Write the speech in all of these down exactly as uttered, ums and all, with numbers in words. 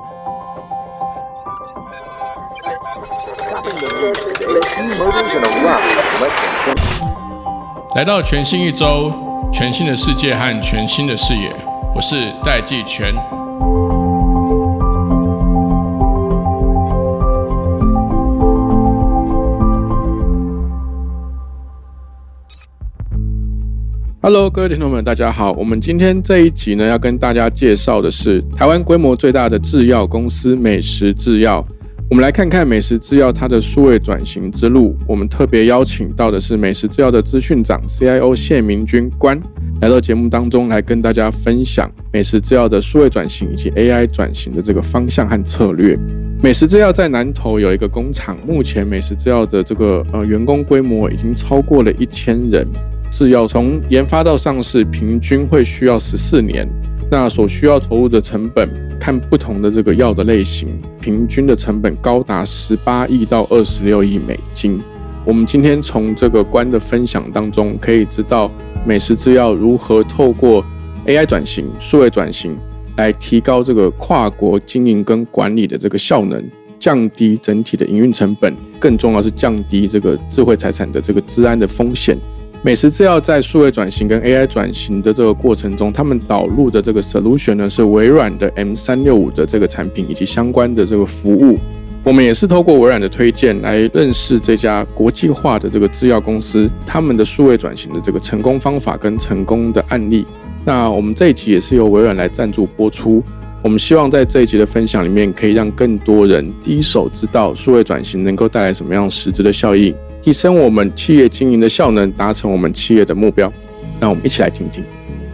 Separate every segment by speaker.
Speaker 1: 来到全新一周，全新的世界和全新的视野，我是戴季全。Hello， 各位听众们，大家好。我们今天这一集呢，要跟大家介绍的是台湾规模最大的制药公司美食制药。我们来看看美食制药它的数位转型之路。我们特别邀请到的是美食制药的资讯长 C I O 谢明君官，来到节目当中来跟大家分享美食制药的数位转型以及 A I 转型的这个方向和策略。美食制药在南投有一个工厂，目前美食制药的这个呃员工规模已经超过了一千人。制药从研发到上市，平均会需要十四年。那所需要投入的成本，看不同的这个药的类型，平均的成本高达十八亿到二十六亿美金。我们今天从这个官的分享当中，可以知道美食制药如何透过 A I 转型、数位转型，来提高这个跨国经营跟管理的这个效能，降低整体的营运成本，更重要是降低这个智慧财产的这个资安的风险。美食制药在数位转型跟 A I 转型的这个过程中，他们导入的这个 solution 呢是微软的 M 三六五 的这个产品以及相关的这个服务。我们也是透过微软的推荐来认识这家国际化的这个制药公司，他们的数位转型的这个成功方法跟成功的案例。那我们这一集也是由微软来赞助播出。我们希望在这一集的分享里面，可以让更多人第一手知道数位转型能够带来什么样实质的效益，提升我们企业经营的效能，达成我们企业的目标。让我们一起来听听。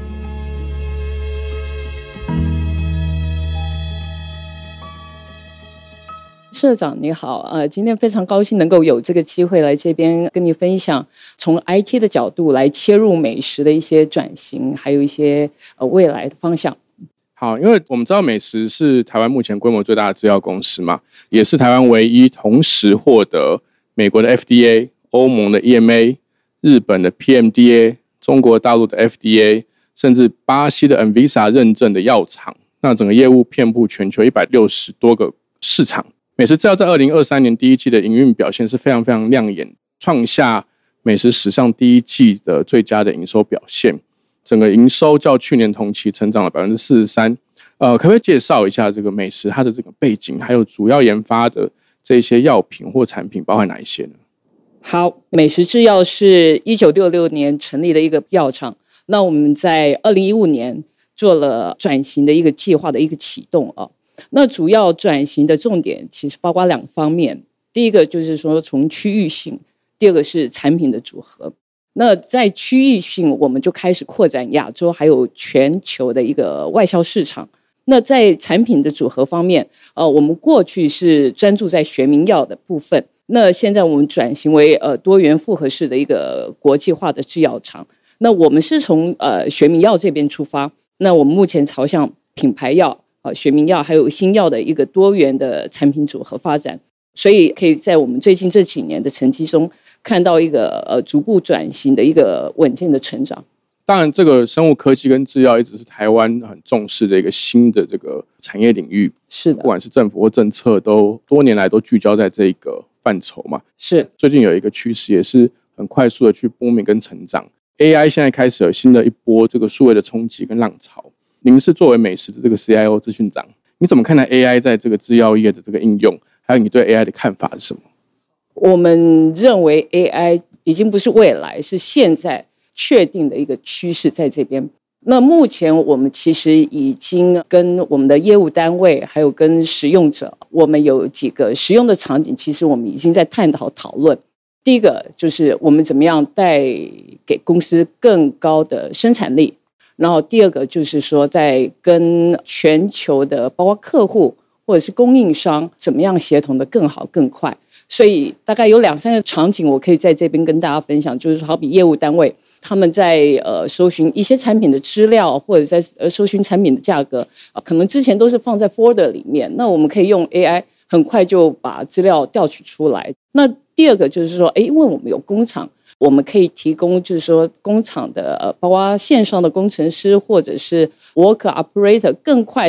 Speaker 2: 社长你好，呃，今天非常高兴能够有这个机会来这边跟你分享，从 I T 的角度来切入美食的一些转型，还有一些呃未来的方向。
Speaker 1: 好，因为我们知道美食是台湾目前规模最大的制药公司嘛，也是台湾唯一同时获得美国的 F D A、欧盟的 E M A、日本的 P M D A、中国大陆的 F D A， 甚至巴西的 Anvisa 认证的药厂。那整个业务遍布全球一百六十多个市场。美食制药在二零二三年第一季的营运表现是非常非常亮眼，创下美食史上第一季的最佳的营收表现。整个营收较去年同期成长了 百分之四十三。呃，可不可以介绍一下这个美食它的这个背景，还有主要研发的这些药品或产品包含哪一些呢？
Speaker 2: 好，美食制药是一九六六年成立的一个药厂。那我们在二零一五年做了转型的一个计划的一个启动啊。那主要转型的重点其实包括两方面，第一个就是说从区域性，第二个是产品的组合。那在区域性，我们就开始扩展亚洲还有全球的一个外销市场。那在产品的组合方面，呃，我们过去是专注在学名药的部分，那现在我们转型为呃多元复合式的一个国际化的制药厂。那我们是从呃学名药这边出发，那我们目前朝向品牌药、呃学名药还有新药的一个多元的产品组合发展。所以可以在我们最近这几年的成绩中看到一个呃逐步转型的一个稳健的成长。
Speaker 1: 当然，这个生物科技跟制药一直是台湾很重视的一个新的这个产业领域。
Speaker 2: 是的，
Speaker 1: 不管是政府或政策，都多年来都聚焦在这个范畴嘛。
Speaker 2: 是，
Speaker 1: 最近有一个趋势，也是很快速的去booming跟成长。A I 现在开始有新的一波这个数位的冲击跟浪潮。您是作为美食的这个 C I O 资讯长，你怎么看待 A I 在这个制药业的这个应用？还有你对 A I 的看法是什么？
Speaker 2: 我们认为 A I 已经不是未来，是现在确定的一个趋势在这边。那目前我们其实已经跟我们的业务单位还有跟使用者，我们有几个使用的场景，其实我们已经在探讨讨论。第一个就是我们怎么样带给公司更高的生产力，然后第二个就是说在跟全球的包括客户或者是供应商怎么样协同的更好更快。所以大概有两三个场景我可以在这边跟大家分享，就是好比业务单位他们在呃搜寻一些产品的资料，或者在呃搜寻产品的价格、呃、可能之前都是放在 folder 里面，那我们可以用 A I 很快就把资料调取出来。那第二个就是说，因为我们有工厂，我们可以提供就是说工厂的呃，包括线上的工程师或者是 worker operator 更快的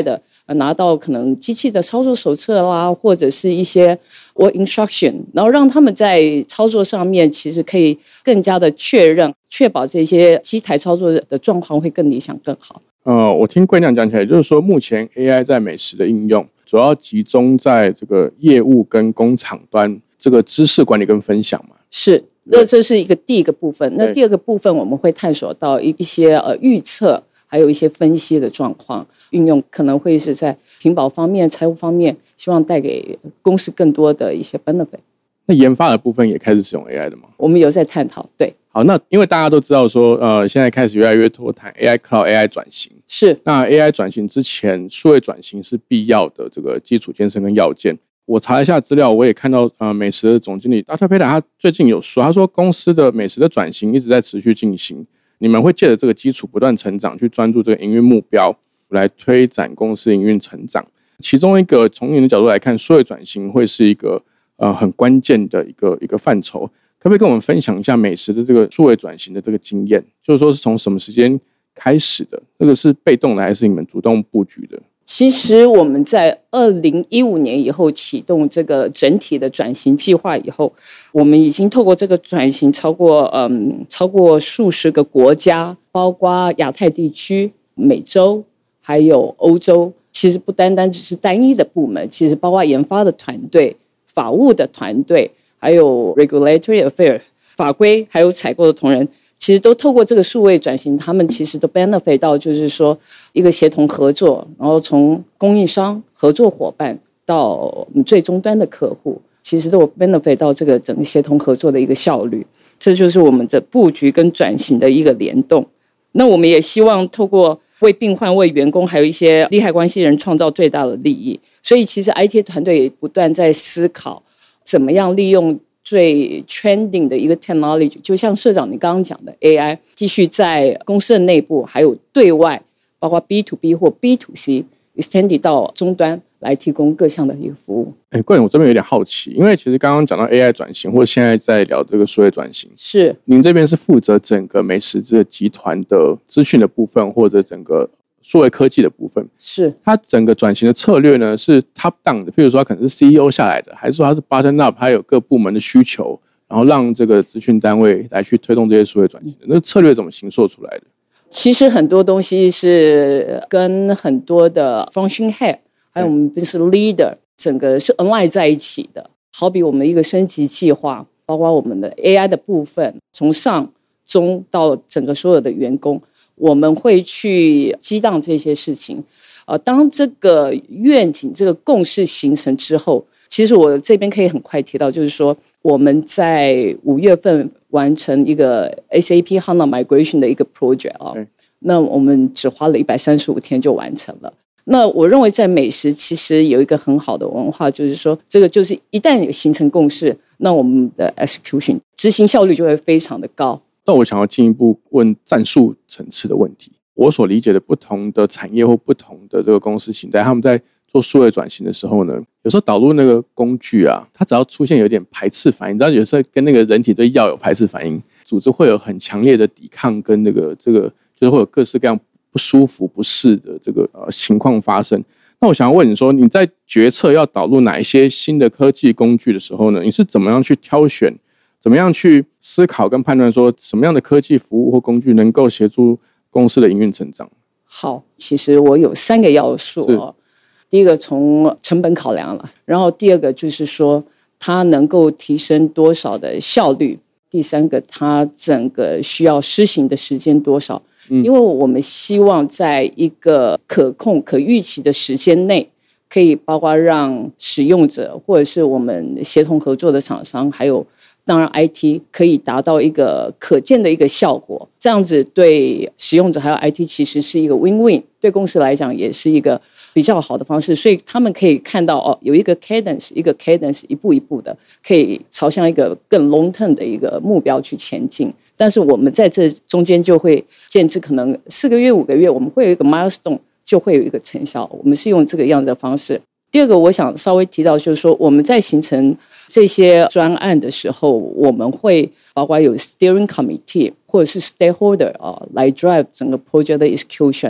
Speaker 2: 拿到可能机器的操作手册啦，或者是一些 work instruction， 然后让他们在操作上面其实可以更加的确认，确保这些机台操作的状况会更理想更好。
Speaker 1: 呃，我听贵娘讲起来，就是说目前 A I 在美食的应用，主要集中在这个业务跟工厂端这个知识管理跟分享嘛。
Speaker 2: 是，那这是一个第一个部分。那第二个部分，我们会探索到一些呃预测，还有一些分析的状况运用，可能会是在品保方面、财务方面，希望带给公司更多的一些 benefit。
Speaker 1: 那研发的部分也开始使用 A I 的吗？
Speaker 2: 我们有在探讨，对。
Speaker 1: 好，那因为大家都知道说，呃，现在开始越来越多谈 A I Cloud、A I 转型。
Speaker 2: 是。
Speaker 1: 那 A I 转型之前，数位转型是必要的这个基础建设跟要件。我查了一下资料，我也看到，呃，美食的总经理 Doctor Peter 他最近有说，他说公司的美食的转型一直在持续进行，你们会借着这个基础不断成长，去专注这个营运目标，来推展公司营运成长。其中一个从你的角度来看，数位转型会是一个呃很关键的一个一个范畴。可不可以跟我们分享一下美食的这个数位转型的这个经验？就是说是从什么时间开始的？这个是被动的还是你们主动布局的？
Speaker 2: 其实我们在二零一五年以后启动这个整体的转型计划以后，我们已经透过这个转型超过嗯超过数十个国家，包括亚太地区、美洲还有欧洲。其实不单单只是单一的部门，其实包括研发的团队、法务的团队，还有 regulatory affair 法规，还有采购的同仁。其实都透过这个数位转型，他们其实都 benefit 到，就是说一个协同合作，然后从供应商、合作伙伴到我们最终端的客户，其实都有 benefit 到这个整个协同合作的一个效率。这就是我们的布局跟转型的一个联动。那我们也希望透过为病患、为员工，还有一些利害关系人创造最大的利益。所以其实 I T 团队也不断在思考，怎么样利用最 trending 的一个 technology， 就像社长你刚刚讲的 A I， 继续在公司的内部还有对外，包括 B to B 或 B to C extend 到终端来提供各项的一个服务。
Speaker 1: 哎，贵人，我这边有点好奇，因为其实刚刚讲到 A I 转型，或者现在在聊这个数位转型，
Speaker 2: 是
Speaker 1: 您这边是负责整个美食这个集团的资讯的部分，或者整个数位科技的部分，
Speaker 2: 是
Speaker 1: 它整个转型的策略呢是 top down 的，譬如说它可能是 C E O 下来的，还是说它是 bottom up， 它有各部门的需求，然后让这个资讯单位来去推动这些数位转型的，那个策略怎么形塑出来的？
Speaker 2: 其实很多东西是跟很多的 function head， 还有我们 business leader 整个是 align 在一起的。好比我们一个升级计划，包括我们的 A I 的部分，从上中到整个所有的员工，我们会去激荡这些事情。呃，当这个愿景、这个共识形成之后，其实我这边可以很快提到，就是说我们在五月份完成一个 S A P H A N A Migration 的一个 project 啊、哦，那我们只花了一百三十五天就完成了。那我认为在美食其实有一个很好的文化，就是说这个就是一旦有形成共识，那我们的 execution 执行效率就会非常的高。
Speaker 1: 那我想要进一步问战术层次的问题。我所理解的不同的产业或不同的这个公司形态，他们在做数位转型的时候呢，有时候导入那个工具啊，它只要出现有点排斥反应，你知道有时候跟那个人体对药有排斥反应，组织会有很强烈的抵抗跟那个这个就是会有各式各样不舒服不适的这个呃情况发生。那我想要问你说，你在决策要导入哪一些新的科技工具的时候呢，你是怎么样去挑选，怎么样去思考跟判断说什么样的科技服务或工具能够协助公司的营运成长？好，
Speaker 2: 其实我有三个要素哦。第一个从成本考量了，然后第二个就是说它能够提升多少的效率，第三个它整个需要施行的时间多少。嗯，因为我们希望在一个可控可预期的时间内，可以包括让使用者或者是我们协同合作的厂商，还有当然 I T 可以达到一个可见的一个效果，这样子对使用者还有 I T 其实是一个 win-win， 对公司来讲也是一个比较好的方式，所以他们可以看到哦，有一个 cadence， 一个 cadence 一步一步的，可以朝向一个更 long term 的一个目标去前进。但是我们在这中间就会建制，可能四个月、五个月，我们会有一个 milestone， 就会有一个成效。我们是用这个样的方式。第二个，我想稍微提到，就是说我们在形成这些专案的时候，我们会包括有 steering committee 或者是 stakeholder 啊，来 drive 整个 project 的 execution。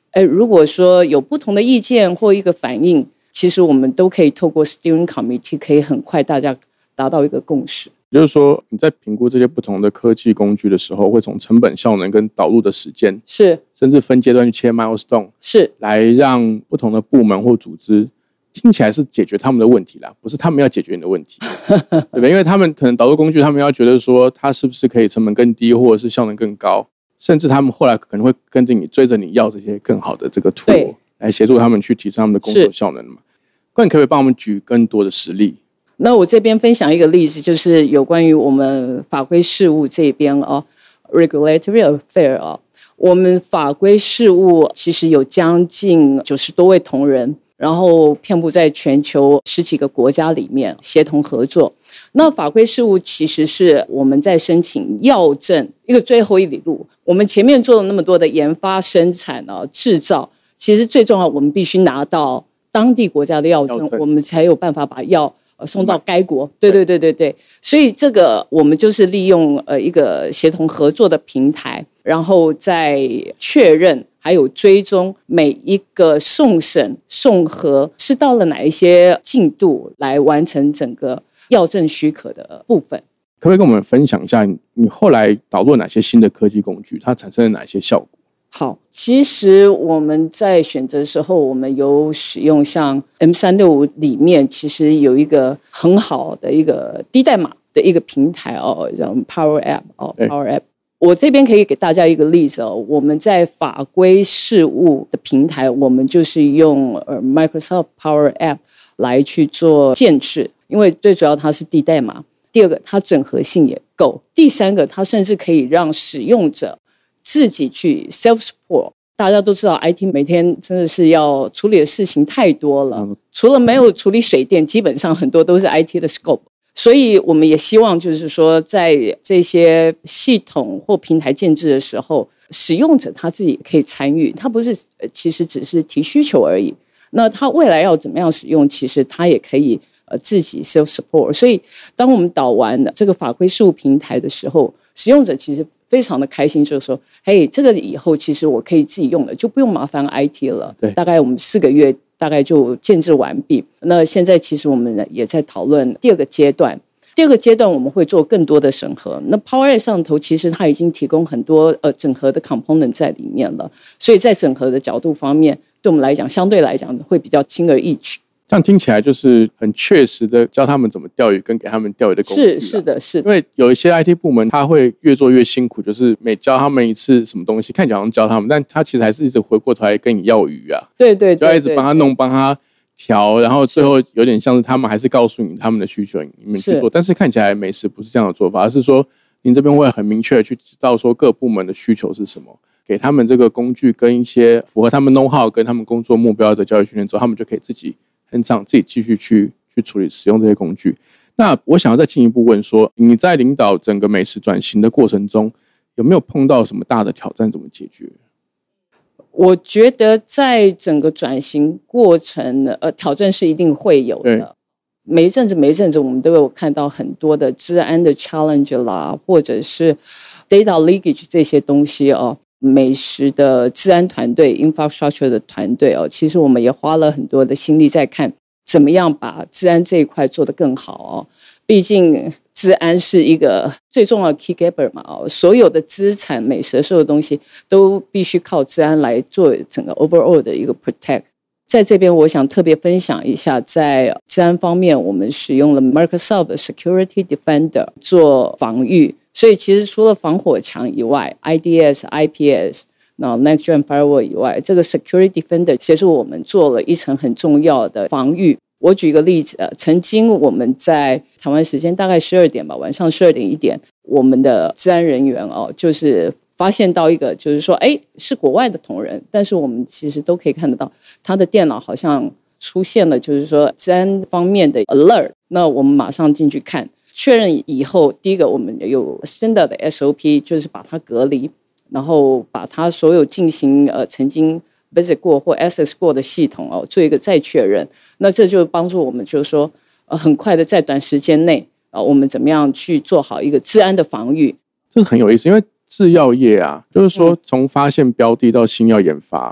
Speaker 2: 哎，如果说有不同的意见或一个反应，其实我们都可以透过 steering committee 可以很快大家达到一个共识。
Speaker 1: 就是说你在评估这些不同的科技工具的时候，会从成本效能跟导入的时间，
Speaker 2: 是
Speaker 1: 甚至分阶段去切 milestone，
Speaker 2: 是
Speaker 1: 来让不同的部门或组织听起来是解决他们的问题啦，不是他们要解决你的问题，对不对？因为他们可能导入工具，他们要觉得说它是不是可以成本更低，或者是效能更高，甚至他们后来可能会跟着你追着你要这些更好的这个 tool 来协助他们去提升他们的工作效能嘛。那你可不可以帮我们举更多的实例？
Speaker 2: 那我这边分享一个例子，就是有关于我们法规事务这边哦 ，regulatory affair 哦，我们法规事务其实有将近九十多位同仁，然后遍布在全球十几个国家里面协同合作。那法规事务其实是我们在申请药证一个最后一里路，我们前面做了那么多的研发、生产啊、制造，其实最重要，我们必须拿到当地国家的药证，我们才有办法把药送到该国。对对对对对，所以这个我们就是利用呃一个协同合作的平台，然后再确认还有追踪每一个送审送核是到了哪一些进度，来完成整个药证许可的部分。
Speaker 1: 可不可以跟我们分享一下你后来导入哪些新的科技工具，它产生了哪些效果？
Speaker 2: 好，其实我们在选择的时候，我们有使用像 M 三六五 里面，其实有一个很好的一个低代码的一个平台哦，叫 Power App 哦 ，Power App。我这边可以给大家一个例子哦，我们在法规事务的平台，我们就是用呃 Microsoft Power App 来去做建制，因为最主要它是低代码，第二个它整合性也够，第三个它甚至可以让使用者自己去 self support。 大家都知道 I T 每天真的是要处理的事情太多了，除了没有处理水电，基本上很多都是 I T 的 scope。 所以我们也希望就是说在这些系统或平台建制的时候，使用者他自己也可以参与，他不是其实只是提需求而已，那他未来要怎么样使用，其实他也可以呃自己 self support。 所以当我们导完这个法规事务平台的时候，使用者其实非常的开心，就是说嘿，这个以后其实我可以自己用了，就不用麻烦 I T 了。
Speaker 1: 对，
Speaker 2: 大概我们四个月大概就建制完毕。那现在其实我们也在讨论第二个阶段，第二个阶段我们会做更多的审核。那 Power App 上头其实它已经提供很多呃整合的 component 在里面了，所以在整合的角度方面，对我们来讲相对来讲会比较轻而易举。
Speaker 1: 这样听起来就是很确实的教他们怎么钓鱼，跟给他们钓鱼的工具。
Speaker 2: 是是的，是的。
Speaker 1: 因为有一些 I T 部门，他会越做越辛苦，就是每教他们一次什么东西，看起来好像教他们，但他其实还是一直回过头来跟你要鱼啊。
Speaker 2: 对对 对, 对, 对, 对，
Speaker 1: 就要一直帮他弄，帮他调，然后最后有点像是他们还是告诉你他们的需求，你们去做。但是看起来美食不是这样的做法，而是说您这边会很明确的去知道说各部门的需求是什么，给他们这个工具跟一些符合他们 know how 跟他们工作目标的教育训练之后，他们就可以自己很长自己继续去去处理使用这些工具。那我想要再进一步问说，你在领导整个美食转型的过程中，有没有碰到什么大的挑战？怎么解决？
Speaker 2: 我觉得在整个转型过程，呃，挑战是一定会有的。每一阵子每一阵子，我们都有看到很多的治安的 challenge 啦，或者是 data leakage 这些东西哦。美食的治安团队 infrastructure 的团队哦，其实我们也花了很多的心力在看怎么样把治安这一块做得更好哦。毕竟治安是一个最重要的 key gaper 嘛哦，所有的资产、美食所有东西都必须靠治安来做整个 overall 的一个 protect。在这边我想特别分享一下，在治安方面，我们使用了 Microsoft 的 Security Defender 做防御。所以其实除了防火墙以外 I D S、I P S 那 Next Gen Firewall 以外，这个 Security Defender 协助我们做了一层很重要的防御。我举个例子，曾经我们在台湾时间大概十二点吧，晚上十二点一点，我们的治安人员哦，就是发现到一个，就是说，哎，是国外的同仁，但是我们其实都可以看得到，他的电脑好像出现了，就是说治安方面的 alert。那我们马上进去看。确认以后，第一个我们有 standard 的 S O P， 就是把它隔离，然后把它所有进行呃曾经 visit 过或 access 过的系统哦做一个再确认。那这就帮助我们就是说呃很快的在短时间内啊、呃，我们怎么样去做好一个治安的防御。
Speaker 1: 这是很有意思，因为制药业啊，就是说从发现标的到新药研发，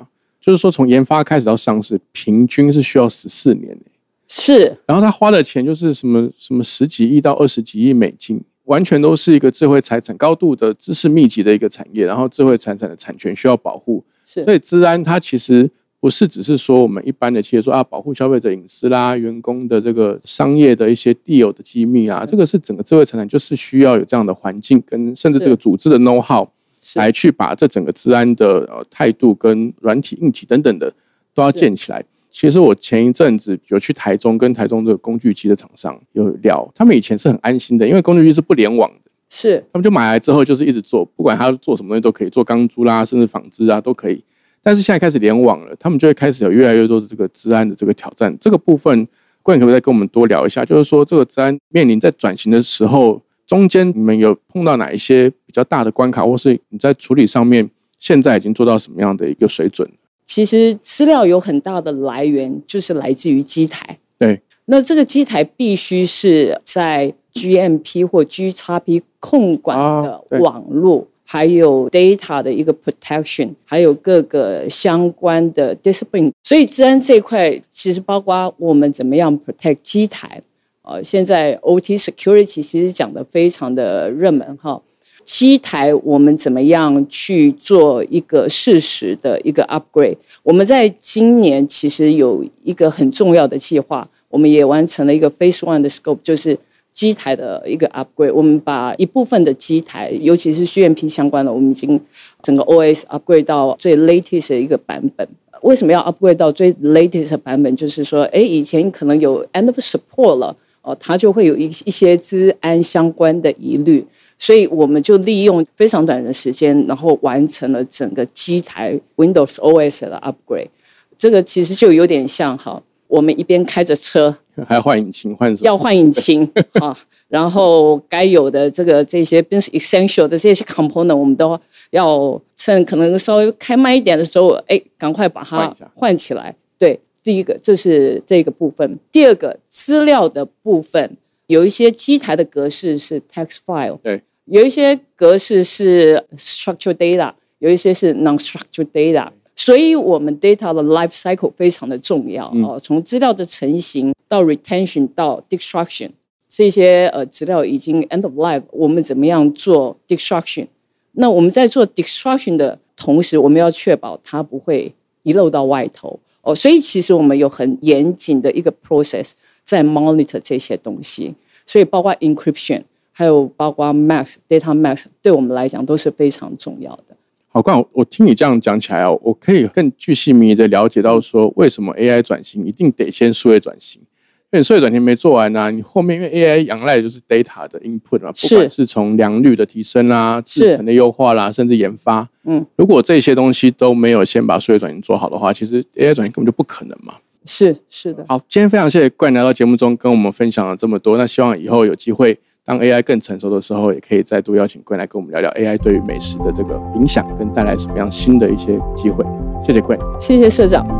Speaker 1: 就是说从研发开始到上市，平均是需要十四年。
Speaker 2: 是，
Speaker 1: 然后他花的钱就是什么什么十几亿到二十几亿美金，完全都是一个智慧财产高度的知识密集的一个产业，然后智慧财产的产权需要保护，
Speaker 2: 是，
Speaker 1: 所以资安它其实不是只是说我们一般的企业说啊保护消费者隐私啦，员工的这个商业的一些地有的机密啊，这个是整个智慧财产就是需要有这样的环境跟甚至这个组织的 know how 来去把这整个资安的呃态度跟软体硬体等等的都要建起来。其实我前一阵子有去台中跟台中这个工具机的厂商有聊，他们以前是很安心的，因为工具机是不联网的，
Speaker 2: 是
Speaker 1: 他们就买来之后就是一直做，不管他做什么东西都可以，做钢珠啦甚至纺织啊都可以。但是现在开始联网了，他们就会开始有越来越多的这个资安的这个挑战。这个部分冠可不可以再跟我们多聊一下，就是说这个资安面临在转型的时候，中间你们有碰到哪一些比较大的关卡，或是你在处理上面现在已经做到什么样的一个水准？
Speaker 2: 其实资料有很大的来源就是来自于机台，
Speaker 1: 对，
Speaker 2: 那这个机台必须是在 G M P 或 G X P 控管的网络、啊、还有 data 的一个 protection， 还有各个相关的 discipline。 所以资安这一块其实包括我们怎么样 protect 机台、呃、现在 O T security 其实讲得非常的热门哈。机台我们怎么样去做一个适时的一个 upgrade。 我们在今年其实有一个很重要的计划，我们也完成了一个 phase one 的 scope， 就是机台的一个 upgrade。 我们把一部分的机台尤其是 G M P 相关的，我们已经整个 O S upgrade 到最 latest 的一个版本。为什么要 upgrade 到最 latest 的版本？就是说诶以前可能有 end of support 了、哦、它就会有一些资安相关的疑虑，所以我们就利用非常短的时间，然后完成了整个机台 Windows O S 的 upgrade。 这个其实就有点像哈，我们一边开着车
Speaker 1: 还要换引擎，换什么？
Speaker 2: 要换引擎啊，然后该有的这个这些 business essential 的这些 component， 我们都要趁可能稍微开慢一点的时候，哎，赶快把它换起来。对，第一个这是这个部分。第二个资料的部分，有一些机台的格式是 text file， 对，有一些格式是 structured data， 有一些是 non-structured data， 所以我们 data 的 life cycle 非常的重要、嗯哦、从资料的成型到 retention 到 destruction， 这些呃资料已经 end of life， 我们怎么样做 destruction？ 那我们在做 destruction 的同时，我们要确保它不会遗漏到外头、哦、所以其实我们有很严谨的一个 process 在 monitor 这些东西，所以包括 encryption， 还有包括 mask data mask， 对我们来讲都是非常重要的。
Speaker 1: 好，冠，我听你这样讲起来哦，我可以更巨细靡遗的了解到说，为什么 A I 转型一定得先数位转型？因为你数位转型没做完啊，你后面因为 A I 仰赖的就是 data 的 input 嘛，不管是从良率的提升啦、制程的优化啦，甚至研发，嗯，如果这些东西都没有先把数位转型做好的话，其实 A I 转型根本就不可能嘛。
Speaker 2: 是是的。
Speaker 1: 好，今天非常谢谢冠来到节目中跟我们分享了这么多，那希望以后有机会当 A I 更成熟的时候，也可以再度邀请冠来跟我们聊聊 A I 对于美食的这个影响跟带来什么样新的一些机会。谢谢冠，
Speaker 2: 谢谢社长。